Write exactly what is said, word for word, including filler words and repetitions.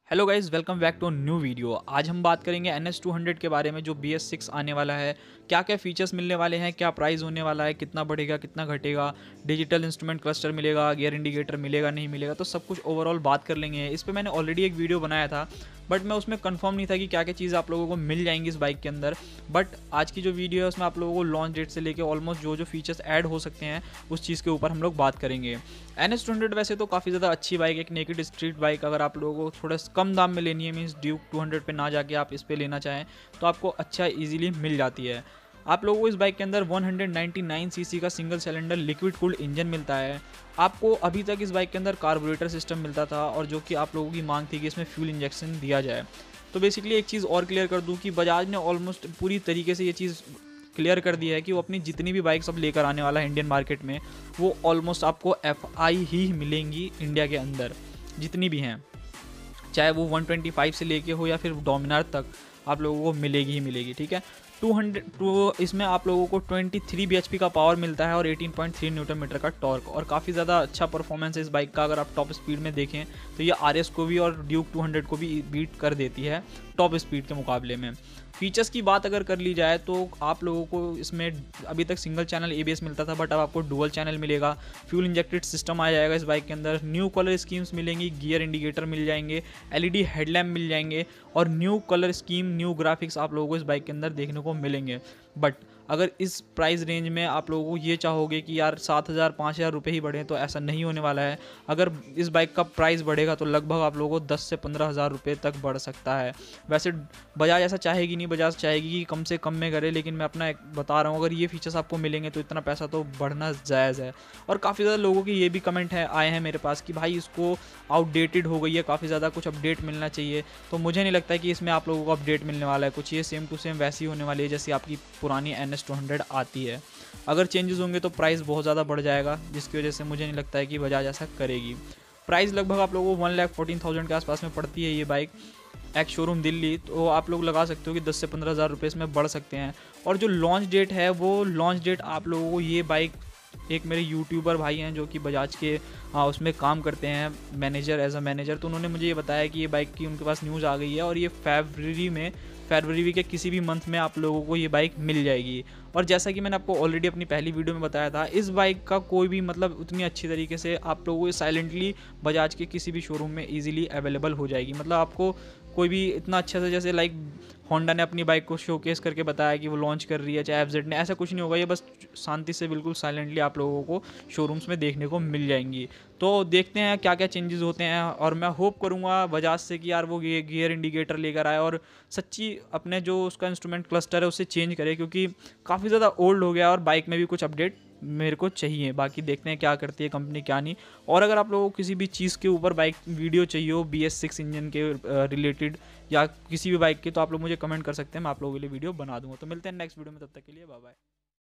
Hello guys, welcome back to new video. आज हम बात करेंगे एन एस टू हंड्रेड के बारे में, जो बी एस सिक्स आने वाला है। क्या क्या फीचर्स मिलने वाले हैं, क्या प्राइस होने वाला है, कितना बढ़ेगा कितना घटेगा, डिजिटल इंस्ट्रूमेंट क्लस्टर मिलेगा, गियर इंडिकेटर मिलेगा नहीं मिलेगा, तो सब कुछ ओवरऑल बात कर लेंगे। इस पर मैंने ऑलरेडी एक वीडियो बनाया था, बट मैं उसमें कंफर्म नहीं था कि क्या क्या चीज़ आप लोगों को मिल जाएंगी इस बाइक के अंदर। बट आज की जो वीडियो है उसमें आप लोगों को लॉन्च डेट से लेके ऑलमोस्ट जो जो फीचर्स ऐड हो सकते हैं उस चीज़ के ऊपर हम लोग बात करेंगे। एन एस टू हंड्रेड वैसे तो काफ़ी ज़्यादा अच्छी बाइक है, एक नेकेड स्ट्रीट बाइक। अगर आप लोगों को थोड़ा कम दाम में लेनी है, मीन्स ड्यूक टू हंड्रेड पे ना जाके आप इस पे लेना चाहें तो आपको अच्छा इजीली मिल जाती है। आप लोगों को इस बाइक के अंदर वन नाइंटी नाइन सीसी का single cylinder liquid cooled engine मिलता है। आपको अभी तक इस बाइक के अंदर कार्बोरेटर सिस्टम मिलता था, और जो कि आप लोगों की मांग थी कि इसमें फ्यूल इंजेक्शन दिया जाए। तो बेसिकली एक चीज़ और क्लियर कर दूं कि बजाज ने ऑलमोस्ट पूरी तरीके से ये चीज़ क्लियर कर दिया है कि वो अपनी जितनी भी बाइक्स अब लेकर आने वाला है इंडियन मार्केट में, वो ऑलमोस्ट आपको एफ आई ही मिलेंगी इंडिया के अंदर, जितनी भी हैं, चाहे वो वन ट्वेंटी फाइव से लेके हो या फिर डोमिनार तक आप लोगों को मिलेगी ही मिलेगी। ठीक है, टू हंड्रेड टू इसमें आप लोगों को twenty three B H P का पावर मिलता है और eighteen point three newton metre का टॉर्क, और काफ़ी ज़्यादा अच्छा परफॉर्मेंस है इस बाइक का। अगर आप टॉप स्पीड में देखें तो ये आर एस को भी और ड्यूक टू हंड्रेड को भी बीट कर देती है टॉप स्पीड के मुकाबले में। फीचर्स की बात अगर कर ली जाए तो आप लोगों को इसमें अभी तक single channel A B S मिलता था, बट अब आपको डुअल चैनल मिलेगा। फ्यूल इंजेक्टेड सिस्टम आ जाएगा इस बाइक के अंदर। न्यू कलर स्कीम्स मिलेंगी, गियर इंडिकेटर मिल जाएंगे, एल ई डी हेडलैम्प मिल जाएंगे, और new colour scheme new graphics आप लोगों को इस बाइक के अंदर देखने को मिलेंगे। बट अगर इस प्राइस रेंज में आप लोगों को ये चाहोगे कि यार सात हज़ार पाँच हज़ार रुपये ही बढ़े, तो ऐसा नहीं होने वाला है। अगर इस बाइक का प्राइस बढ़ेगा तो लगभग आप लोगों को दस से पंद्रह हज़ार रुपये तक बढ़ सकता है। वैसे बजाज ऐसा चाहेगी नहीं, बजाज चाहेगी कि कम से कम में करे, लेकिन मैं अपना एक बता रहा हूँ, अगर ये फीचर्स आपको मिलेंगे तो इतना पैसा तो बढ़ना जायज़ है। और काफ़ी ज़्यादा लोगों के ये भी कमेंट है आए हैं मेरे पास कि भाई इसको आउटडेटेड हो गई है, काफ़ी ज़्यादा कुछ अपडेट मिलना चाहिए। तो मुझे नहीं लगता है कि इसमें आप लोगों को अपडेट मिलने वाला है कुछ। ये सेम टू सेम वैसी होने वाली है जैसी आपकी पुरानी एन एस टू हंड्रेड आती है। अगर चेंजेस होंगे तो प्राइस बहुत ज़्यादा बढ़ जाएगा, जिसकी वजह से मुझे नहीं लगता है कि बजाज ऐसा करेगी। प्राइस लगभग आप लोगों को वन लाख फोर्टीन थाउजेंड के आसपास में पड़ती है ये बाइक, एक्स शोरूम दिल्ली। तो आप लोग लगा सकते हो कि दस से पंद्रह हज़ार रुपये इसमें बढ़ सकते हैं। और जो लॉन्च डेट है वो लॉन्च डेट आप लोगों को, ये बाइक एक मेरे यूट्यूबर भाई हैं जो कि बजाज के हाँ उसमें काम करते हैं मैनेजर, एज अ मैनेजर, तो उन्होंने मुझे ये बताया कि ये बाइक की उनके पास न्यूज़ आ गई है और ये फरवरी में फरवरी के किसी भी मंथ में आप लोगों को ये बाइक मिल जाएगी। और जैसा कि मैंने आपको ऑलरेडी अपनी पहली वीडियो में बताया था, इस बाइक का कोई भी मतलब उतनी अच्छी तरीके से आप लोगों को साइलेंटली बजाज के किसी भी शोरूम में इजीली अवेलेबल हो जाएगी। मतलब आपको कोई भी इतना अच्छा से, जैसे लाइक होंडा ने अपनी बाइक को शोकेस करके बताया कि वो लॉन्च कर रही है, चाहे एफ जेड ने, ऐसा कुछ नहीं होगा। ये बस शांति से बिल्कुल साइलेंटली आप लोगों को शोरूम्स में देखने को मिल जाएंगी। तो देखते हैं क्या क्या चेंजेस होते हैं, और मैं होप करूँगा बजाज से कि यार वो गियर इंडिकेटर लेकर आए और सच्ची अपने जो उसका इंस्ट्रूमेंट क्लस्टर है उसे चेंज करे, क्योंकि काफ़ी ज़्यादा ओल्ड हो गया और बाइक में भी कुछ अपडेट मेरे को चाहिए। बाकी देखते हैं क्या करती है कंपनी क्या नहीं। और अगर आप लोगों को किसी भी चीज़ के ऊपर बाइक वीडियो चाहिए हो बी एस सिक्स इंजन के रिलेटेड या किसी भी बाइक के, तो आप लोग मुझे कमेंट कर सकते हैं, मैं आप लोगों के लिए वीडियो बना दूंगा। तो मिलते हैं नेक्स्ट वीडियो में, तब तक के लिए बाय बाय।